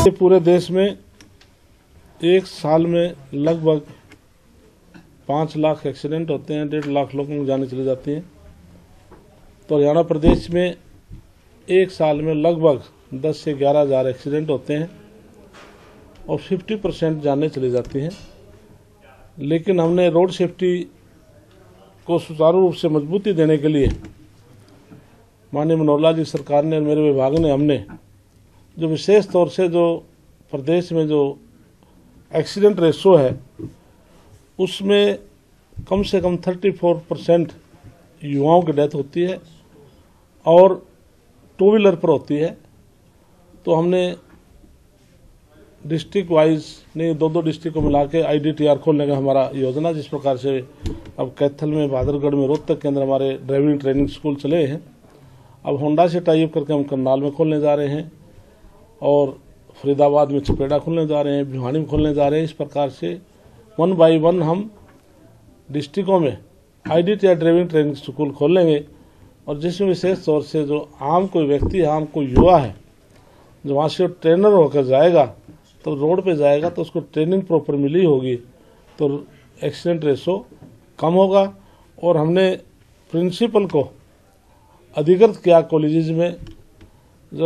पूरे देश में एक साल में लगभग 5 लाख एक्सीडेंट होते हैं, 1.5 लाख लोगों की जानें चली जाती हैं। तो हरियाणा प्रदेश में एक साल में लगभग 10 से 11 हज़ार एक्सीडेंट होते हैं और 50% जानें चली जाती हैं। लेकिन हमने रोड सेफ्टी को सुचारू रूप से मजबूती देने के लिए माननीय मनोहर लाल जी सरकार ने, मेरे विभाग ने, हमने जो विशेष तौर से जो प्रदेश में जो एक्सीडेंट रेशो है उसमें कम से कम 34% युवाओं की डेथ होती है और 2 व्हीलर पर होती है। तो हमने डिस्ट्रिक्ट वाइज नहीं, 2 डिस्ट्रिक्ट को मिला के IDTR खोलने का हमारा योजना, जिस प्रकार से अब कैथल में, बहादुरगढ़ में, रोहतक के अंदर हमारे ड्राइविंग ट्रेनिंग स्कूल चले हैं। अब होंडा से टाइप करके हम करनाल में खोलने जा रहे हैं और फरीदाबाद में चपेड़ा खोलने जा रहे हैं, भिवानी में खोलने जा रहे हैं। इस प्रकार से 1 बाई 1 हम डिस्ट्रिक्टों में IDTR ड्राइविंग ट्रेनिंग स्कूल खोलेंगे और जिसमें विशेष तौर से जो आम कोई व्यक्ति है, आम कोई युवा है, जो वहाँ से ट्रेनर होकर जाएगा तो रोड पे जाएगा तो उसको ट्रेनिंग प्रॉपर मिली होगी तो एक्सीडेंट रेशो कम होगा। और हमने प्रिंसिपल को अधिकृत किया कॉलेजेस में जो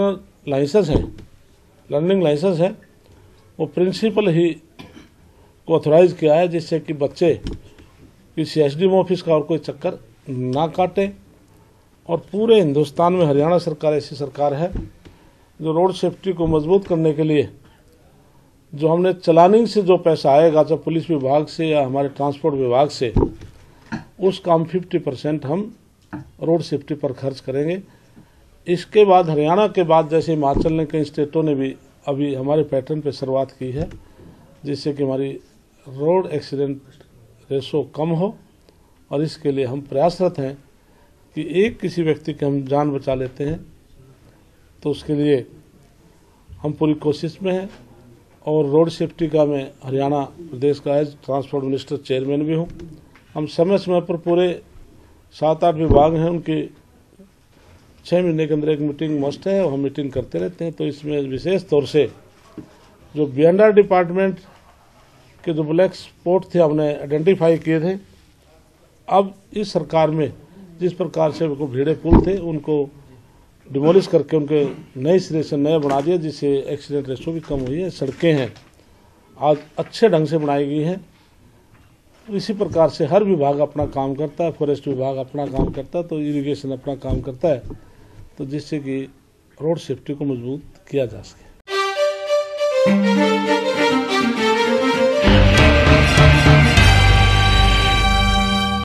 लर्निंग लाइसेंस है वो प्रिंसिपल ही को ऑथोराइज किया है, जिससे कि बच्चे किसी SDM ऑफिस का और कोई चक्कर ना काटे। और पूरे हिंदुस्तान में हरियाणा सरकार ऐसी सरकार है जो रोड सेफ्टी को मजबूत करने के लिए जो हमने चलानिंग से जो पैसा आएगा, चाहे पुलिस विभाग से या हमारे ट्रांसपोर्ट विभाग से, उसका हम 50% हम रोड सेफ्टी पर खर्च करेंगे। इसके बाद हरियाणा के बाद जैसे हिमाचल ने, कई स्टेटों ने भी अभी हमारे पैटर्न पे शुरुआत की है, जिससे कि हमारी रोड एक्सीडेंट रेशो कम हो। और इसके लिए हम प्रयासरत हैं कि एक किसी व्यक्ति की हम जान बचा लेते हैं तो उसके लिए हम पूरी कोशिश में हैं। और रोड सेफ्टी का मैं हरियाणा प्रदेश का एज ट्रांसपोर्ट मिनिस्टर चेयरमैन भी हूँ। हम समय समय पर पूरे 7-8 विभाग हैं, उनकी 6 महीने के अंदर एक मीटिंग मस्ट है और हम मीटिंग करते रहते हैं। तो इसमें विशेष तौर से जो B&R डिपार्टमेंट के जो ब्लैक स्पॉट थे हमने आइडेंटिफाई किए थे। अब इस सरकार में जिस प्रकार से उनको भीड़े पुल थे उनको डिमोलिश करके उनके नए सिरे से नए बना दिया, जिससे एक्सीडेंट रेशो भी कम हुई है। सड़कें हैं आज अच्छे ढंग से बनाई गई हैं। इसी प्रकार से हर विभाग अपना काम करता है, फॉरेस्ट विभाग अपना काम करता है, तो इरिगेशन अपना काम करता है, तो जिससे कि रोड सेफ्टी को मजबूत किया जा सके।